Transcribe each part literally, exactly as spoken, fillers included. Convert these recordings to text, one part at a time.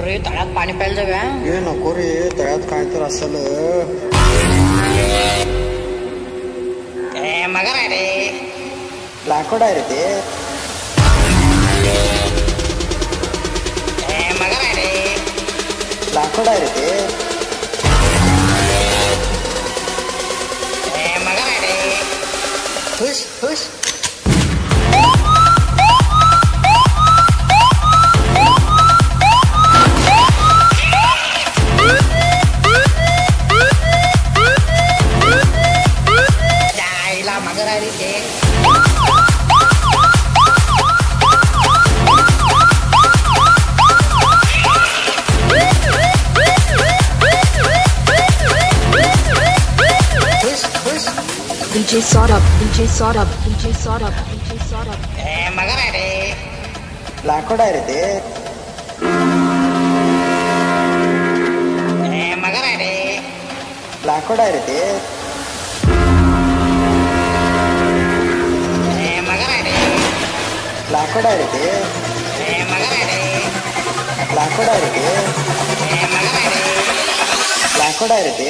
ಬರ್ರಿ ತಳಗ್ ಪಾನಿ ಪ್ಯಾಲ್ದವೆ ಏ नको ರೀ ತಳದ್ ಕಾಯ್ತಾರ ಅಸಲು ಏ ಮಗರ ರೀ ಬ್ಲಾಕ್ ಔಟ್ ಆಗಿರೈತಿ ಏ ಮಗರ ರೀ ಬ್ಲಾಕ್ ಔಟ್ ಆಗಿರೈತಿ ಏ ಮಗರ ರೀ ಹುಷ್ ಹುಷ್ D J Saurabh, D J Saurabh, D J Saurabh, D J Saurabh. ಏ ಮಗರ ರೀ ಬ್ಲಾಕ್ ಔಟ್ ಆಗಿರೈತಿ ಏ ಮಗರ ರೀ ಬ್ಲಾಕ್ ಔಟ್ ಆಗಿರೈತಿ ಏ ಮಗರ ರೀ ಬ್ಲಾಕ್ ಔಟ್ ಆಗಿರೈತಿ ಏ ಮಗರ ರೀ ಬ್ಲಾಕ್ ಔಟ್ ಆಗಿರೈತಿ ಏ ಮಗರ ರೀ ಬ್ಲಾಕ್ ಔಟ್ ಆಗಿರೈತಿ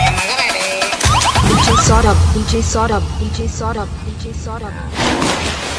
Saurabh, D J Saurabh, D J Saurabh, D J Saurabh.